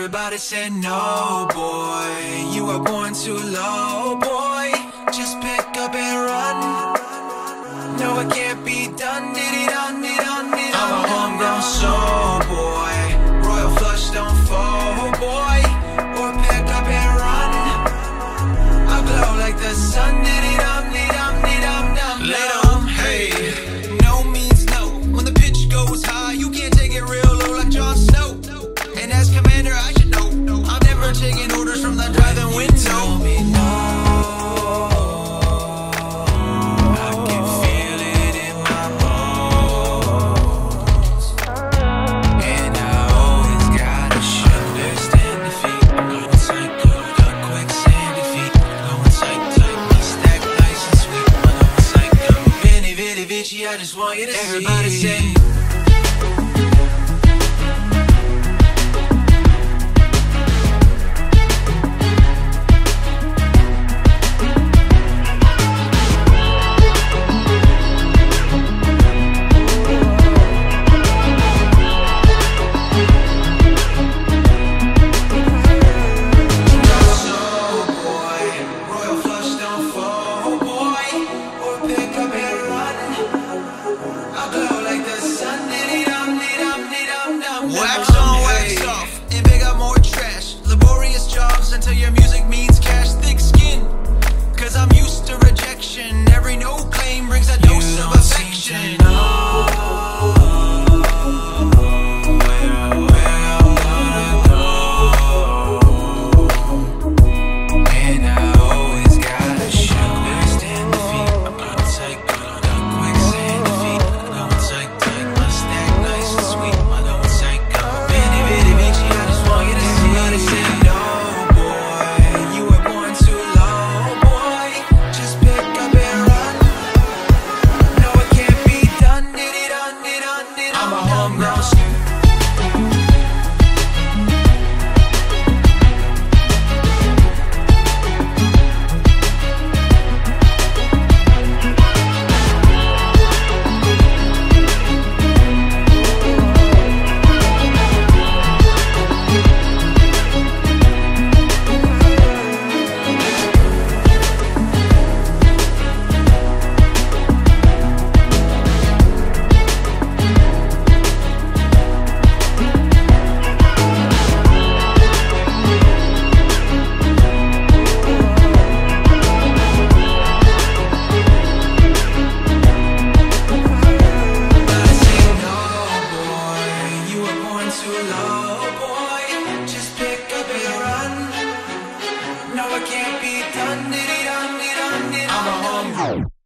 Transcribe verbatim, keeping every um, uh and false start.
Everybody said no, boy. You are born too low, boy. Just pick up and run. No, it can't be done. Diddy done, diddy done, diddy done. I'm a homegrown soul, boy. Royal flush don't fall, boy. Or pick up and run. I'll glow like the sun. Diddy dum, diddy dum, diddy dum, dum. Layto, hey. No means no. When the pitch goes high, you can't take it real low like Jon Snow. And as commander, I should know. I'm never taking orders from the driving window. Tell me no. I can feel it in my bones. And I always gotta understand defeat. Going psycho, the quicksand defeat. Going psycho, my stack nice and sweet. When I'm psycho, Vinny, Vinny, Vici, I just want you to see. Everybody say wax on, wax off, and pick up more trash. Laborious jobs until your music means cash. Thick skin, cause I'm used to rejection. Every no claim brings a dose of affection. Too low, boy. Just pick up and run. No, it can't be done. Diddy dun, diddy dun, diddy dun. I'm a homegrown.